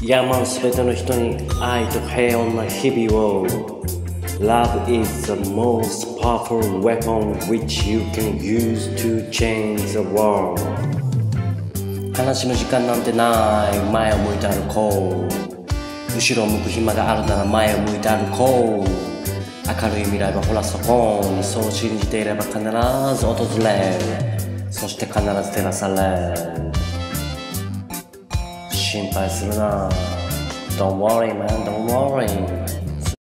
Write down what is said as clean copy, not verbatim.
山すべての人に愛と平穏な日々を Love is the most powerful weapon which you can use to change the world 悲しむ時間なんてない前を向いて歩こう後ろを向く暇があるなら前を向いて歩こう明るい未来はほらそこにそう信じていれば必ず訪れそして必ず照らされ心配するな Don't worry man, don't worry